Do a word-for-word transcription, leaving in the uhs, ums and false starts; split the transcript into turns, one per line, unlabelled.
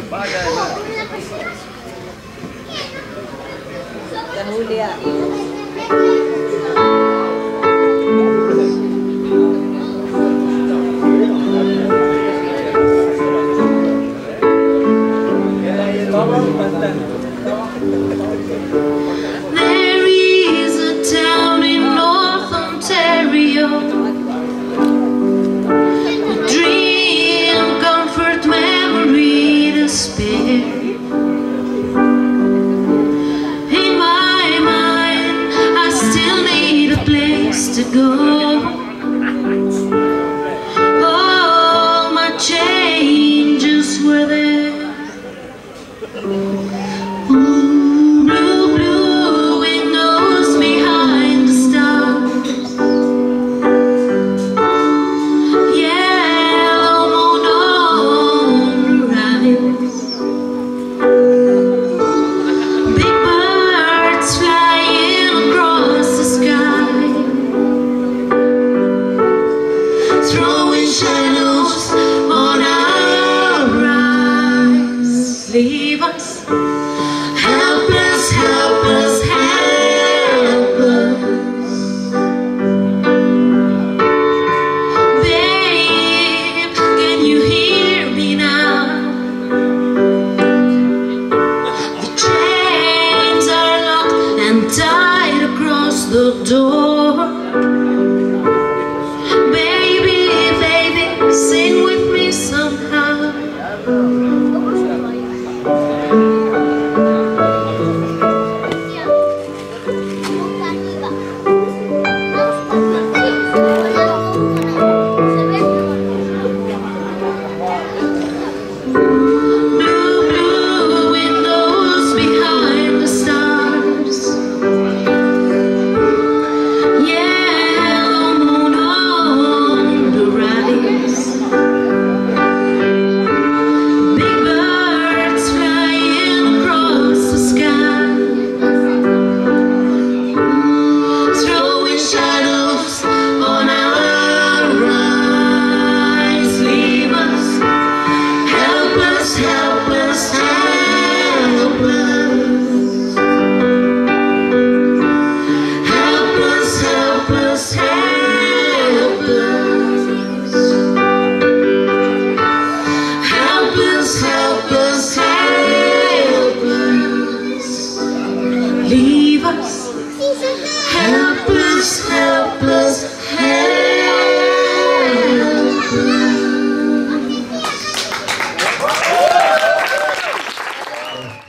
Huli ah.
There is a town in North Ontario, a dream, comfort, memory to spare. In my mind, I still need a place to go. All my changes were there. Blue, blue windows behind the stars, yellow moon on the rise, big birds flying across the sky, throwing shadows on our eyes. Leave us helpless, helpless, helpless. Babe, can you hear me now? The chains are locked and tied across the door. Baby, baby, sing with me somehow. Leave us helpless, helpless, helpless.